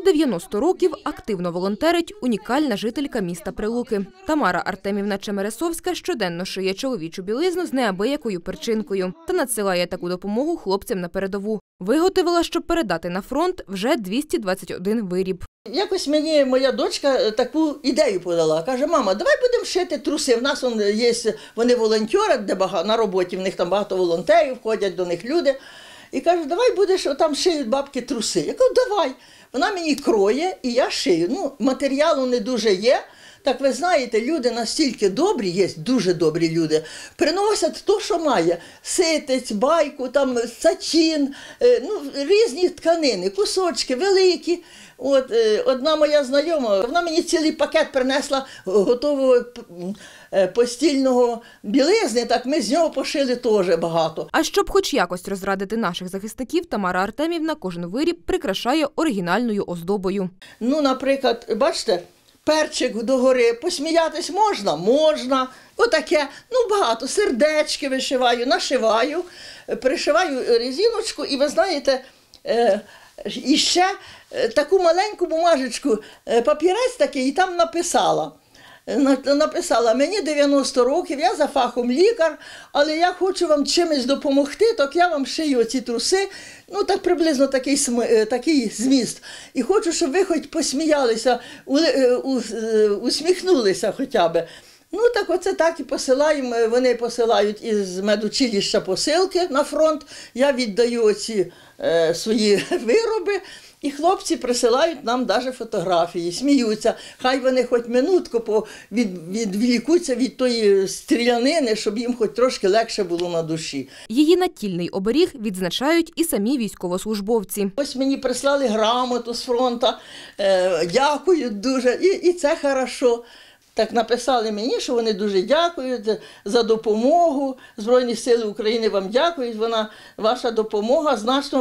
90 років активно волонтерить унікальна жителька міста Прилуки. Тамара Артемівна Чемересовська щоденно шиє чоловічу білизну з неабиякою перчинкою та надсилає таку допомогу хлопцям на передову. Виготовила, щоб передати на фронт, вже 221 виріб. Якось мені моя дочка таку ідею подала. Каже: мама, давай будемо шити труси. В нас є, вони волонтери, де на роботі, в них там багато волонтерів, ходять до них люди. І каже: давай будеш, там шиють бабки труси. Я кажу: давай. Вона мені кроє, і я шию. Ну, матеріалу не дуже є. Так ви знаєте, люди настільки добрі, є дуже добрі люди, приносять те, що має. Ситець, байку, там, сачин, різні тканини, кусочки великі. Одна моя знайома, вона мені цілий пакет принесла готового постільного білизни, так ми з нього пошили теж багато. А щоб хоч якось розрадити наших захисників, Тамара Артемівна кожен виріб прикрашає оригінальною оздобою. Ну, наприклад, бачите, перчик догори, посміятись можна? Можна. Отаке, багато, сердечки вишиваю, нашиваю, пришиваю резиночку і, ви знаєте, і ще таку маленьку бумажечку, папірець такий, і там написала: мені 90 років, я за фахом лікар, але я хочу вам чимось допомогти, так я вам шию ці труси, так приблизно такий зміст. І хочу, щоб ви хоч посміялися, усміхнулися хоча б. Так оце так і посилаємо, вони посилають із медучилища посилки на фронт, я віддаю оці свої вироби, і хлопці присилають нам навіть фотографії, сміються. Хай вони хоч минутку відволікуться від тої стрілянини, щоб їм хоч трошки легше було на душі. Її нательний оберіг відзначають і самі військовослужбовці. Ось мені прислали грамоту з фронту, дякують дуже, і це хорошо. Так написали мені, що вони дуже дякують за допомогу. Збройні сили України вам дякують. Ваша допомога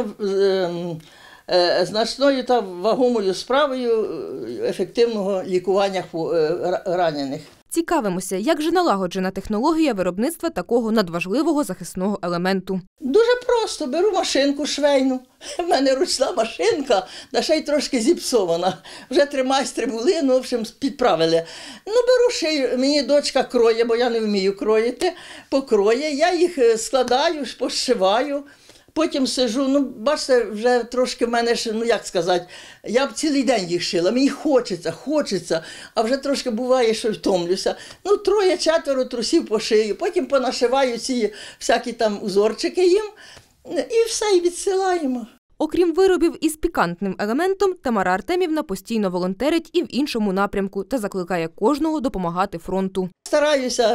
значною та вагомою справою ефективного лікування ранених. Цікавимося, як же налагоджена технологія виробництва такого надважливого захисного елементу. Дуже просто. Беру машинку швейну. В мене ручна машинка, та ще й трошки зіпсована. Вже 3 майстри були, в общем, підправили. Беру шию, мені дочка кроє, бо я не вмію кроїти, покроє. Я їх складаю, пошиваю. Потім сижу, бачите, вже трошки в мене ж, як сказати, я б цілий день їх шила, мені хочеться, а вже трошки буває, що втомлюся. 3-4 трусів пошию, потім понашиваю ці всякі там узорчики їм, і все, і відсилаємо. Окрім виробів із пікантним елементом, Тамара Артемівна постійно волонтерить і в іншому напрямку та закликає кожного допомагати фронту. Стараюся,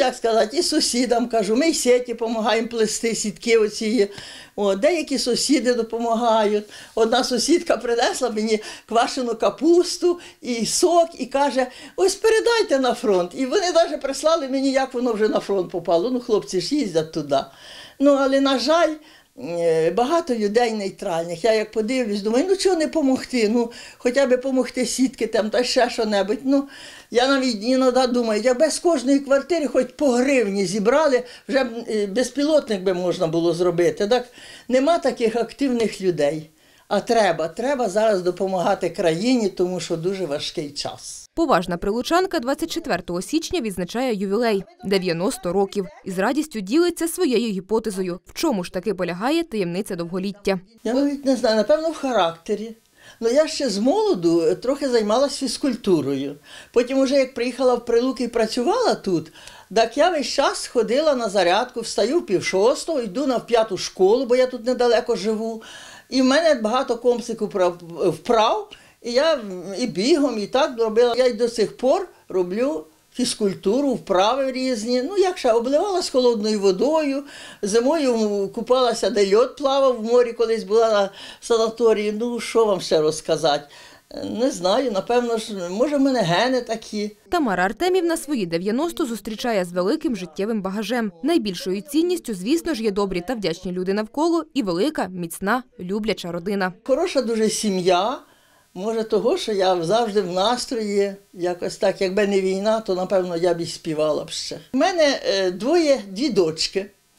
і сусідам кажу, ми й сіті допомагаємо плести, сітки оці. Деякі сусіди допомагають. Одна сусідка принесла мені квашену капусту і сок і каже: ось передайте на фронт. І вони навіть прислали мені, як воно вже на фронт попало. Хлопці ж їздять туди. Але, на жаль, багато людей нейтральних. Я як подивлюсь, думаю, чого не допомогти? Хоча б допомогти сітки там, та ще що-небудь. Я навіть іноді думаю, як без кожної квартири хоч по гривні зібрали, вже безпілотник би можна було зробити. Так, нема таких активних людей. А треба зараз допомагати країні, тому що дуже важкий час. Поважна прилучанка 24 січня відзначає ювілей – 90 років. І з радістю ділиться своєю гіпотезою. В чому ж таки полягає таємниця довголіття? Я навіть не знаю, напевно, в характері. Я ще з молоду трохи займалася фізкультурою. Потім, уже як приїхала в Прилуки і працювала тут, так я весь час ходила на зарядку, встаю в 5:30, йду на 5-ту школу, бо я тут недалеко живу. І в мене багато комплексів вправ, і я і бігом, і так робила. Я й до сих пор роблю фізкультуру, вправи різні. Як ще, обливалась холодною водою, зимою купалася, де льод плавав в морі, колись була на санаторії. Що вам ще розказати? Не знаю, напевно ж, може в мене гени такі. Тамара Артемівна свої 90 зустрічає з великим життєвим багажем. Найбільшою цінністю, звісно ж, є добрі та вдячні люди навколо і велика, міцна, любляча родина. Хороша дуже сім'я. Може того, що я завжди в настрої, якось так, якби не війна, то, напевно, я б і співала б ще. У мене 2 дочки.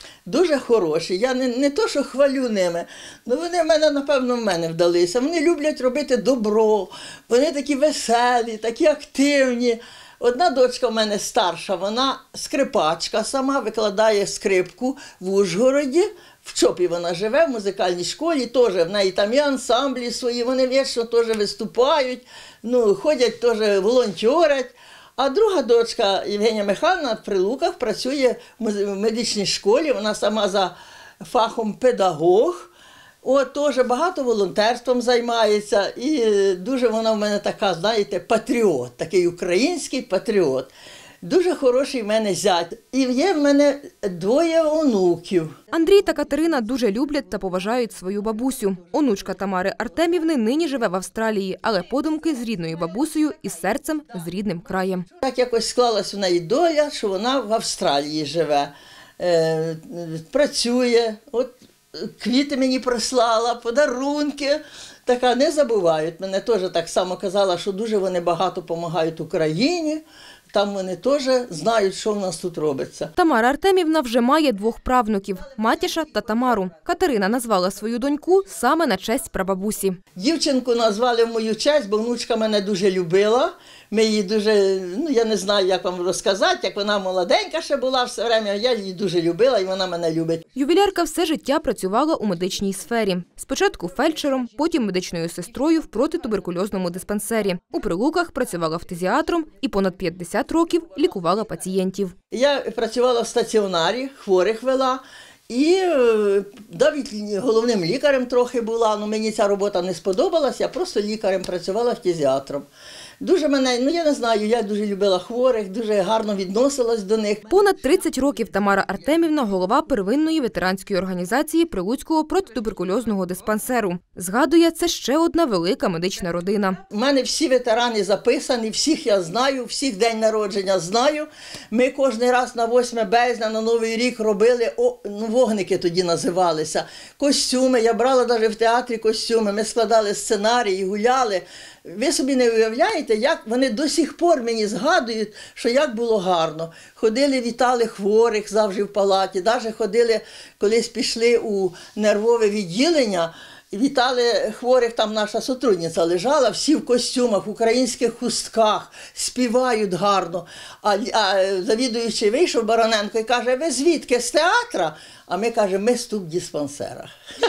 Дуже хороші. Я не то, що хвалю ними, але вони напевно, в мене вдалися. Вони люблять робити добро, вони такі веселі, такі активні. Одна дочка в мене старша, вона скрипачка сама, викладає скрипку в Ужгороді. В Чопі вона живе, в музикальній школі, теж в неї там і ансамблі свої, вони вічно теж виступають, ходять теж волонтерять. А друга дочка Євгенія Михайлівна в Прилуках працює в медичній школі, вона сама за фахом педагог. Теж багато волонтерством займається і дуже вона в мене така, знаєте, патріот, такий український патріот. Дуже хороший в мене зять. І є в мене 2 онуків. Андрій та Катерина дуже люблять та поважають свою бабусю. Онучка Тамари Артемівни нині живе в Австралії, але подумки з рідною бабусею і серцем з рідним краєм. Так якось склалась у неї доля, що вона в Австралії живе, працює. Квіти мені прислала, подарунки. Така, не забувають. Мене теж так само казала, що дуже вони багато допомагають Україні. Там вони теж знають, що в нас тут робиться. Тамара Артемівна вже має 2 правнуків – Матіша та Тамару. Катерина назвала свою доньку саме на честь прабабусі. Дівчинку назвали в мою честь, бо внучка мене дуже любила. Ми її дуже, я не знаю, як вам розказати, як вона молоденька ще була все время, я її дуже любила і вона мене любить. Ювілярка все життя працювала у медичній сфері. Спочатку фельдшером, потім медичною сестрою в протитуберкульозному диспансері. У Прилуках працювала фтизіатром і понад 50 років лікувала пацієнтів. Я працювала в стаціонарі, хворих вела. І навіть головним лікарем трохи була, але мені ця робота не сподобалася, я просто лікарем працювала фтизіатром. Дуже мене, я не знаю, я дуже любила хворих, дуже гарно відносилась до них. Понад 30 років Тамара Артемівна – голова первинної ветеранської організації Прилуцького протитуберкульозного диспансеру. Згадує, це ще одна велика медична родина. У мене всі ветерани записані, всіх я знаю, всіх день народження знаю. Ми кожен раз на 8 березня, на Новий рік робили, вогники тоді називалися, костюми. Я брала навіть в театрі костюми, ми складали сценарії, гуляли. Ви собі не уявляєте, як вони до сих пор мені згадують, що як було гарно. Ходили, вітали хворих завжди в палаті, навіть ходили, колись пішли у нервове відділення, вітали хворих, там наша сотрудниця лежала, всі в костюмах, в українських хустках, співають гарно. А завідуючий вийшов, Бароненко, і каже, ви звідки, з театра? А ми кажемо, ми з тубдиспансера.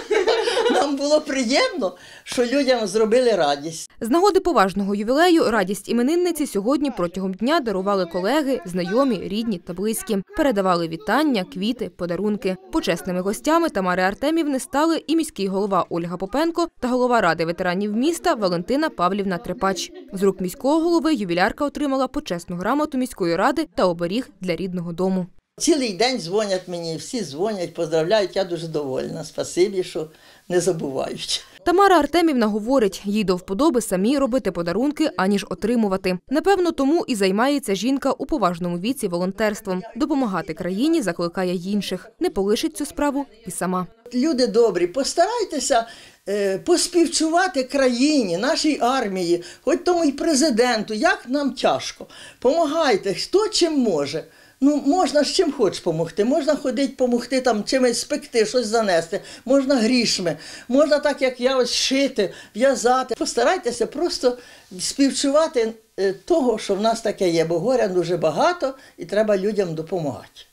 Нам було приємно, що людям зробили радість. З нагоди поважного ювілею радість іменинниці сьогодні протягом дня дарували колеги, знайомі, рідні та близькі. Передавали вітання, квіти, подарунки. Почесними гостями Тамари Артемівни стали і міський голова Ольга Попенко та голова Ради ветеранів міста Валентина Павлівна Трепач. З рук міського голови ювілярка отримала почесну грамоту міської ради та оберіг для рідного дому. Цілий день дзвонять мені, всі дзвонять, поздравляють, я дуже довольна. Спасибі, що не забувають. Тамара Артемівна говорить, їй до вподоби самі робити подарунки, аніж отримувати. Напевно, тому і займається жінка у поважному віці волонтерством. Допомагати країні закликає інших. Не полишить цю справу і сама. Люди добрі, постарайтеся поспівчувати країні, нашій армії, хоч тому й президенту, як нам тяжко. Помагайте, хто чим може. Можна з чим хочеш допомогти, можна ходити, допомогти, там, чимось спекти, щось занести, можна грішми, можна так, як я, ось шити, в'язати. Постарайтеся просто співчувати того, що в нас таке є, бо горя дуже багато і треба людям допомагати.